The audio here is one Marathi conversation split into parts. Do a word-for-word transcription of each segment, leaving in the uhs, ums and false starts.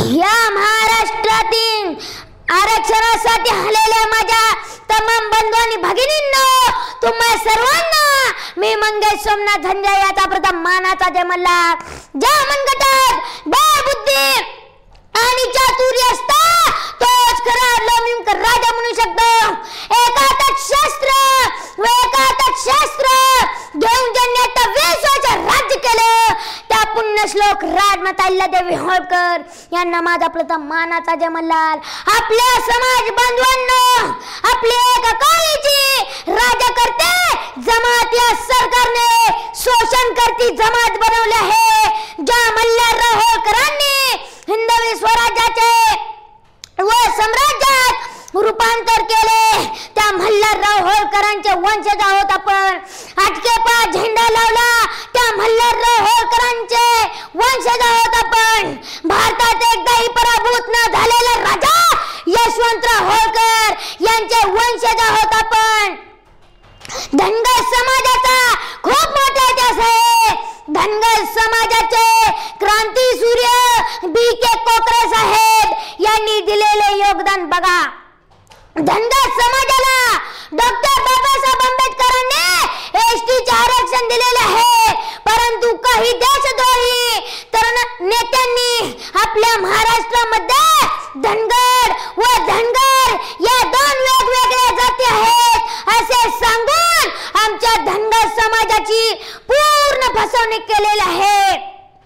या महाराष्ट्रातील आरक्षणासाठी आलेल्या माझ्या तमाम बंधू आणि भगिनींनो, तुम्हा सर्वांना मी मंगेश सोमनाथ झंजा याचा प्रथम मानाचा जय मल्हार. ज्या मनगटात बुद्धी आणि चातुर्य असता तोच खरा लोमिंक राजा म्हणू शकतो. एका हातात शस्त्र व एका हातात शास्त्र घेऊन ज्यांनी आता वीस वर्ष राज्य केलं त्या पुण्यश्लोक राजमाता अहिल्यादेवी होळकर यांना माझा प्रथम मानाचा जय मल्हार. आपल्या समाज बांधवांनो, आपली एकाकाळीची राजकर्ते जमात या सरकारने शोषण करती जमात बनवली आहे. ज्या मल्हारराव होळकरांनी हिंदवी स्वराज्याचे व साम्राज्यात रूपांतर केले त्या मल्हारराव होळकरांचे वंशज आहोत आपण. अटकेपा झेंडा लावला त्या मल्हारराव होळकरांचे वंशज आहोत आपण. भारतात एकदाही पराभूत न झालेला राजा यशवंतराव होळकर यांचे वंशज आहोत आपण. धनगर समाजाचा खूप मोठा इतिहास आहे. धनगर समाजाचे क्रांती सूर्य बी के कोकरे साहेब यांनी दिलेले योगदान बघा. धनगर समाजाला डॉक्टर बाबासाहेब आंबेडकरांनी एसटीचे आरक्षण दिलेले आहे, परंतु काही देशद्रोही तरुण नेत्यांनी आपल्या महाराष्ट्रामध्ये धनगर व धनगर या दोन वेगवेगळ्या जाती आहेत असे सांगून आमच्या धनगर समाजाची पूर्ण फसवणूक केलेली आहे.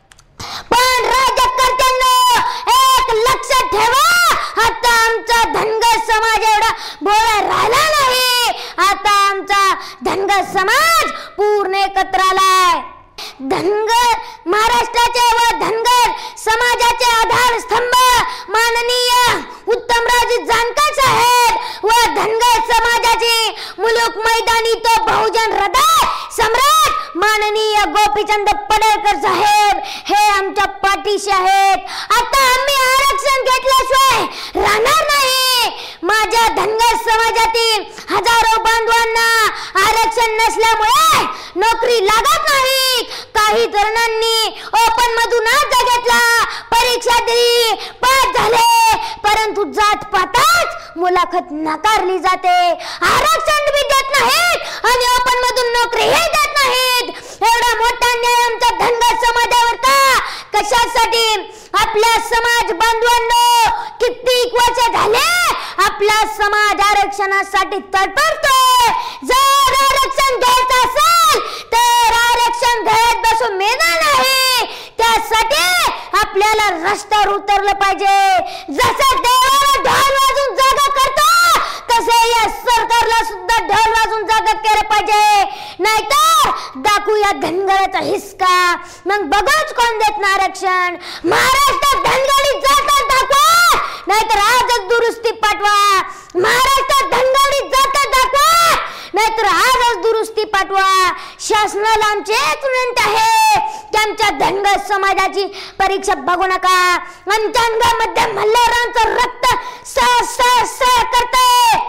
पण राज्यकर्त्यांनो एक लक्षात ठेवा, आता आमचा धनगर समाज एवढा भोळा राहिला नाही. आता आमचा धनगर समाज पूर्ण एकत्र आलाय. धनगर महाराष्ट्राचे व धनगर समाजाचे आधार स्तंभ माननीय उत्तमराव जानकर साहेब व धनगर समाजाचे मुलुक मैदानी तो बहुजन हृदय सम्राट माननीय गोपीचंद पडळकर साहेब हे आमच्या पाठीशी आहेत. आता आम्ही आरक्षण घेतल्याशिवाय राहणार नाही. माझ्या धनगर समाजातील हजारो बांधवांना आरक्षण नसल्यामुळे नोकरी लागत नाही. काही तरुणांनी ओपन मधून अर्ज घेतला, परीक्षा दिली, पास झाले, परंतु जात पाताच मुलाखत नाकारली जाते. आरक्षण भी देत नाहीत आणि ओपन मधून नोकरीही देत नाहीत. एवढा मोठा अन्याय आमच्या धनगर समाजावर का? कशासाठी? आपल्या समाज बांधवांनो, कित्येक वर्ष झाले आपला समाज आरक्षणासाठी तडफडतोय. जर आरक्षण घ्यायचं असेल तर आरक्षण घेत बसून मिळणार नाही. त्यासाठी आपल्याला रस्त्यावर उतरलं पाहिजे. जसं देवाला ढोल वाजून जागा करतो तसे या सरकारला सुद्धा ढोल वाजून जागा केलं पाहिजे. नाहीतर दाखवूया धनगराचा हिसका, मग बघूच कोण देत ना आरक्षण. महाराष्ट्रात धनगरी जातात दाखवा, नाहीतर आजच दुरुस्ती पाठवा. महाराष्ट्रात धनगरी जातात दाखवा, नाहीतर आजच दुरुस्ती पाठवा. शासनाला आमची एक विनंती आहे की आमच्या धनगर समाजाची परीक्षा बघू नका. आमच्या अंगामध्ये मल्हारांचं रक्त सह सह सह करते.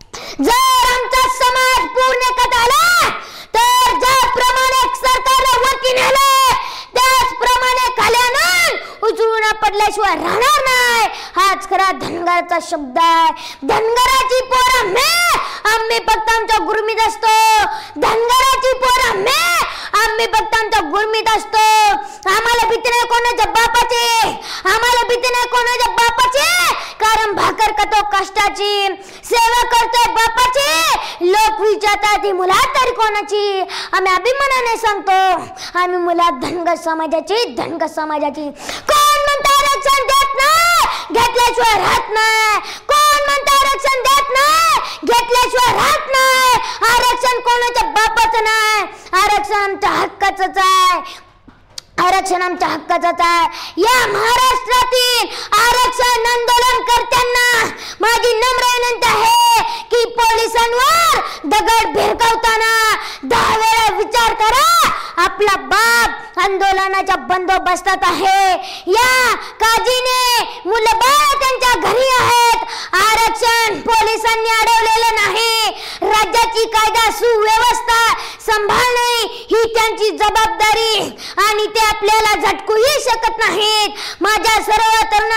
जर आमचा समाज पूर्ण कट आला तर ज्याप्रमाणे सरकारला वरती नेलं त्याचप्रमाणे खाल्यानं उचलून पडल्याशिवाय राहणार नाही. हाच खरा धनगराचा शब्द आहे. धनगराची पोरं आम्ही आम्ही फक्त आमच्या गुरमीत असतो. धनगराची पोरं आम्ही आम्ही फक्त आमच्या गुरमीत असतो. आम्हाला भीती नाही कोणाच्या बापाची, आम्हाला भीती नाही कोणाच्या बापाची, कारण भाकर खातो कष्टाची, सेवा करतोय बापाची. लोक विचारतात ही मुलात तरी कोणाची? आम्ही अभिमानाने सांगतो आम्ही मुलात धनगर समाजाची धनगर समाजाची. कोण म्हणतं आरक्षण देत नाही, घेतल्याशिवाय राहत नाही. कोण म्हणतं आरक्षण देत नाही, घेतल्याशिवाय राहत नाही. आरक्षण कोणाच्या बापाचं नाही, आरक्षण आमच्या हक्काचंच आहे. आरक्षण आमच्या हक्काचंच आहे. या महाराष्ट्रातील आरक्षण आंदोलनकर्त्यांना माझी नम्र विनंती आहे की पोलिसांवर दगड भिरकावताना दहा वेळा विचार करा. आपला बाप आंदोलनाच्या बंदोबस्तात आहे. या काळजीने मुलं बाळ त्यांच्या घरी आहेत. आरक्षण पोलिसांनी अडवलेलं नाही. राज्याची कायदा सुव्यवस्था सांभाळणे ही त्यांची जबाबदारी आणि ते आपल्याला झटकूही शकत नाहीत. माझ्या सर्व तरुणांना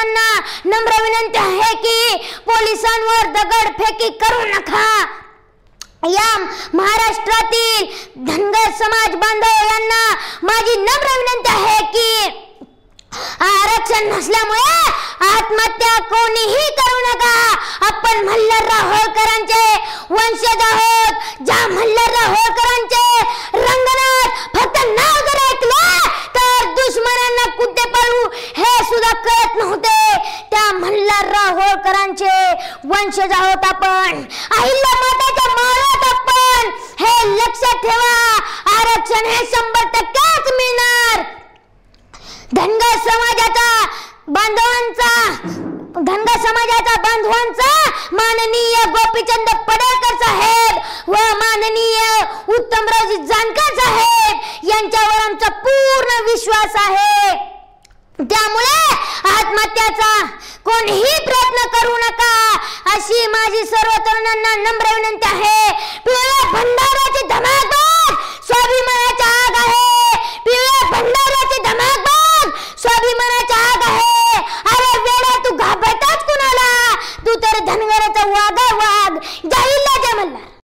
नम्र विनंती आहे की पोलिसांवर दगडफेकी करू नका. या महाराष्ट्रातील धनगर समाज बांधव यांना माझी नम्र विनंती आहे की आरक्षण नसल्यामुळे आत्महत्या कोणीही करू नका. आपण मल्हारराव होळकरांचे वंशज आहोत. ज्या मल्हारराव होळकरांचे रंगनाथ फक्त नाव जर ऐकलं तर दुश्मनांना कुठे पळू हे सुद्धा कळत नव्हते. त्या मल्हारराव होळकरांचे वंशज आहोत आपण. अहिल्या माताच्या माळात आपण. हे लक्षात ठेवा. आरक्षण हे शंभर टक्केच मिळणार. धनगर समाजाचा बांधवांचा धनगर समाजाचा बांधवांचा माननीय गोपीचंद पडळकर साहेब व माननीय उत्तमरावजी जानकर साहेब यांच्यावर आमचा पूर्ण विश्वास आहे. त्यामुळे आत्महत्याचा कोणीही प्रयत्न करू नका अशी माझी सर्व तरुणांना नम्र विनंती आहे.